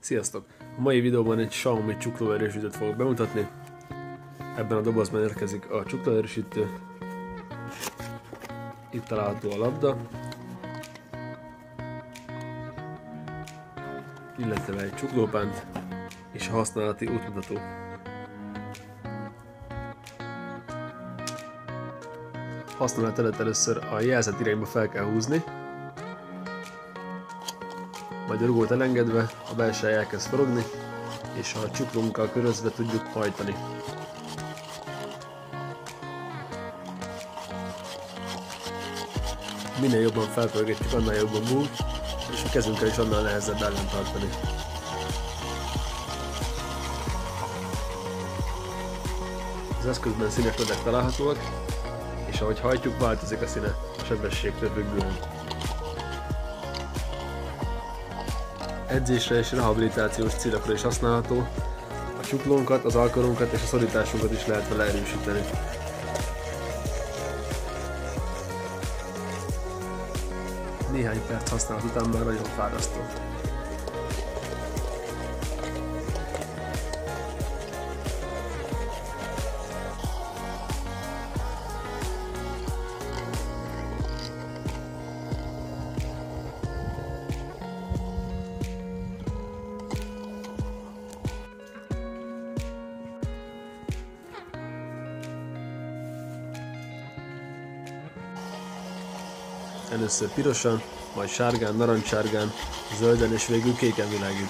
Sziasztok! A mai videóban egy Xiaomi csuklóerősítőt fogok bemutatni. Ebben a dobozban érkezik a csuklóerősítő. Itt található a labda, illetve egy csuklópánt és a használati útmutató. Használat előtt először a jelzett irányba fel kell húzni, majd a rugót elengedve a belseje elkezd forogni, és a csuklónkkal körözve tudjuk hajtani. Minél jobban felpörgetjük, annál jobban búg, és a kezünkkel is annál nehezebb ellen tartani. Az eszközben színes ledek találhatóak, és ahogy hajtjuk, változik a színe a sebességtől függően. Edzésre és rehabilitációs célokra is használható, a csuklónkat, az alkarunkat és a szorításunkat is lehet vele erősíteni. Néhány perc használat után már nagyon fárasztó. Először pirosan, majd sárgán, narancssárgán, zölden és végül kéken világít.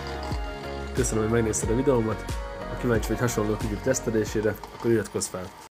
Köszönöm, hogy megnézted a videómat. Ha kíváncsi vagy hasonló kütyük tesztelésére, akkor iratkozz fel!